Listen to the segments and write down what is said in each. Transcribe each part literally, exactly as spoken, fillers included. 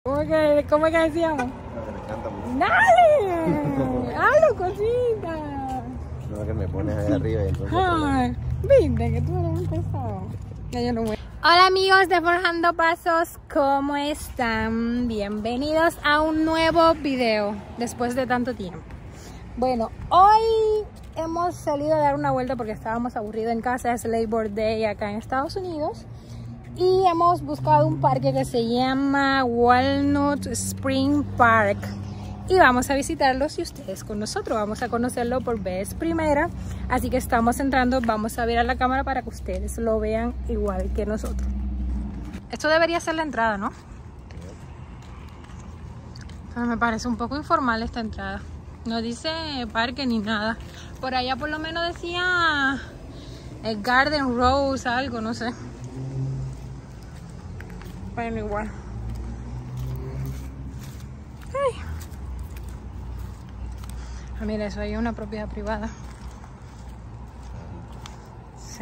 ¿Cómo que, cómo que decíamos? Me encanta mucho. ¡Dale! ¡Halo, cosita! No, que me pones ahí arriba y entonces... Ay, viste que tú eres un pesado. Ya yo no voy. Hola amigos de Forjando Pasos, ¿cómo están? Bienvenidos a un nuevo video después de tanto tiempo. Bueno, hoy hemos salido a dar una vuelta porque estábamos aburridos en casa. Es Labor Day acá en Estados Unidos y hemos buscado un parque que se llama Walnut Spring Park y vamos a visitarlos y ustedes con nosotros. Vamos a conocerlo por vez primera, así que estamos entrando. Vamos a ver a la cámara para que ustedes lo vean igual que nosotros. Esto debería ser la entrada, ¿no? Pero me parece un poco informal esta entrada. No dice parque ni nada. Por allá por lo menos decía el Garden Rose, algo, no sé. Bueno, igual. Ay. Ah, mira, eso ahí es una propiedad privada. Sí.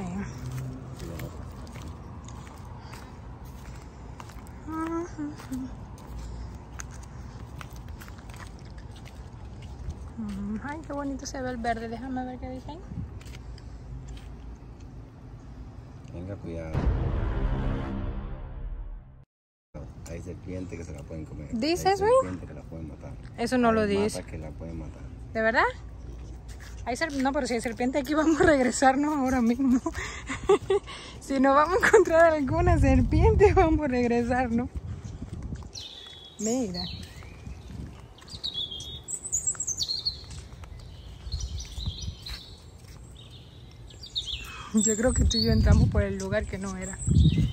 Ay, qué bonito se ve el verde. Déjame ver qué dicen. Venga, cuidado. Hay serpientes que se la pueden comer. ¿Dice eso? Hay serpientes que la pueden matar. Eso no hay lo dice. que la pueden matar. ¿De verdad? Hay serp no, pero si hay serpiente aquí vamos a regresarnos ahora mismo. Si no vamos a encontrar alguna serpiente vamos a regresarnos. Mira. Yo creo que tú y yo entramos por el lugar que no era.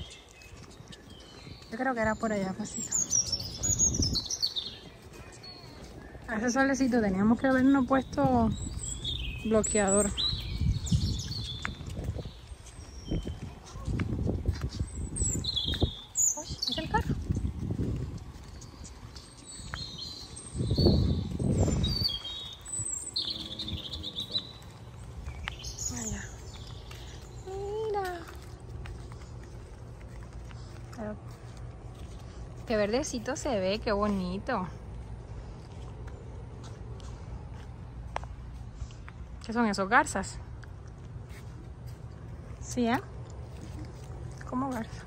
Yo creo que era por allá, pasito. A ese solecito teníamos que habernos puesto bloqueador. Uy, es el carro. Allá. Mira. Pero qué verdecito se ve, qué bonito. ¿Qué son esos? ¿Garzas? Sí, ¿eh? ¿Cómo garza?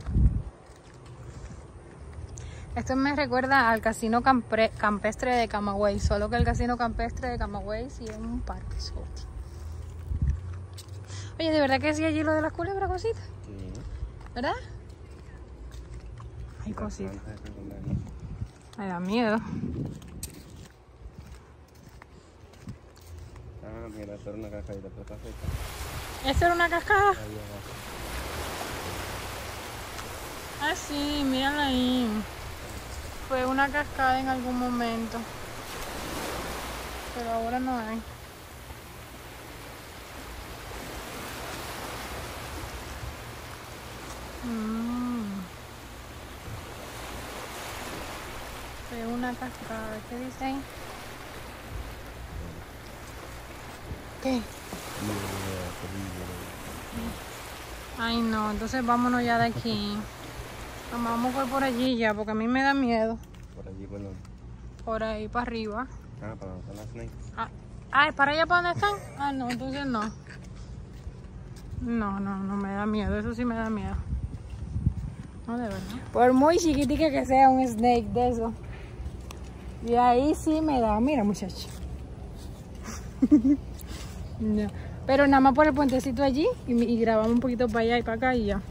Esto me recuerda al casino campre campestre de Camagüey, solo que el casino campestre de Camagüey sí es un parque. Oye, ¿de verdad que sí allí lo de las culebras, cositas? Sí. ¿Verdad? Hay cositas. Me da miedo. Ah, mira, esto era una cascadita, pero está seca. ¿Eso era una cascada? Ahí abajo. Ah, sí, mírala ahí. Fue una cascada en algún momento. Pero ahora no hay. Mm. Fue una cascada. ¿Qué dicen? ¿Qué? Ay no, entonces vámonos ya de aquí. Vamos por, por allí ya, porque a mí me da miedo. Por allí, por donde. Por ahí para arriba. Ah, para donde están las snakes. Ah, ah, ¿para allá para dónde están? Ah, no, entonces no. No, no, no me da miedo, eso sí me da miedo. No, de verdad. Por muy chiquitica que sea un snake de eso. Y ahí sí me da, mira muchacho. No. Pero nada más por el puentecito allí y, y grabamos un poquito para allá y para acá y ya.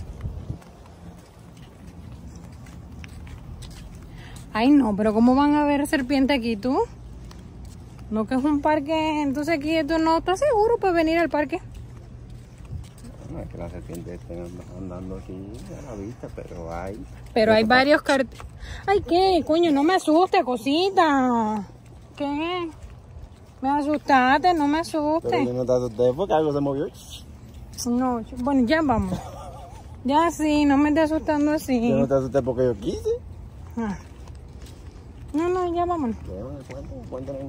Ay no, pero ¿cómo van a ver serpiente aquí tú? No, que es un parque, entonces aquí tú no estás seguro para venir al parque. No es que las serpientes estén andando aquí a la vista, pero hay. Pero hay varios carteles. Ay, ¿qué? Coño, no me asustes, cosita. ¿Qué? Me asustaste, no me asustes. Pero yo no te asusté porque algo se movió. No, bueno, ya vamos. Ya sí, no me estés asustando así. Yo no te asusté porque yo quise. Ah. No, no, ya vámonos. Cuéntame, cuéntame.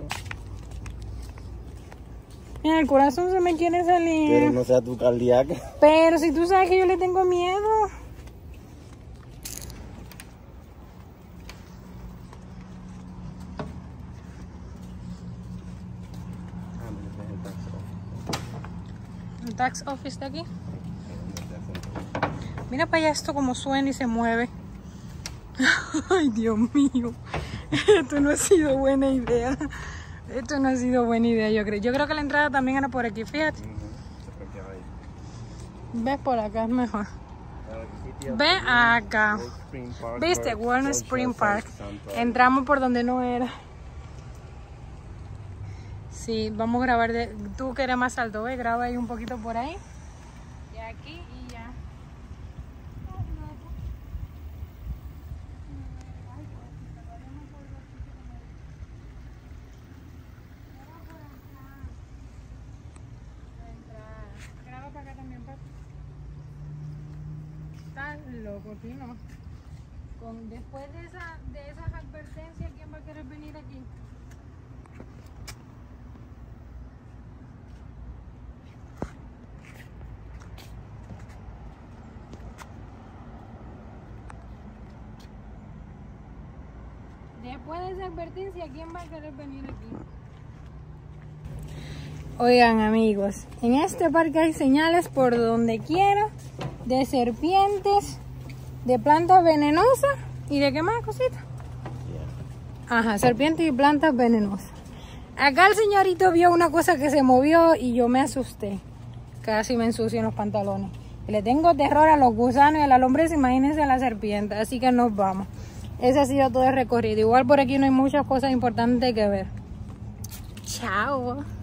Mira, el corazón se me quiere salir. Pero no sea tu cardíaca. Pero si tú sabes que yo le tengo miedo. tax office de aquí. Mira para allá esto como suena y se mueve. Ay, Dios mío. Esto no ha sido buena idea. Esto no ha sido buena idea, yo creo. Yo creo que la entrada también era por aquí, fíjate. Ves, por acá es mejor. Ve acá. ¿Viste? Warner Spring Park. Entramos por donde no era. Sí, vamos a grabar de... Tú que eres más alto, ve, graba ahí un poquito por ahí. Y aquí y ya. Graba para acá también, papi. Estás loco, tío, no. Con, después de, esa, de esas advertencias, ¿quién va a querer venir aquí? Después de esa advertencia, ¿quién va a querer venir aquí? Oigan, amigos, en este parque hay señales por donde quiera de serpientes, de plantas venenosas y de qué más cositas. Ajá, serpientes y plantas venenosas. Acá el señorito vio una cosa que se movió y yo me asusté. Casi me ensucio en los pantalones. Y le tengo terror a los gusanos y a la lombriz, imagínense a la serpiente. Así que nos vamos. Ese ha sido todo el recorrido. Igual por aquí no hay muchas cosas importantes que ver. Chao.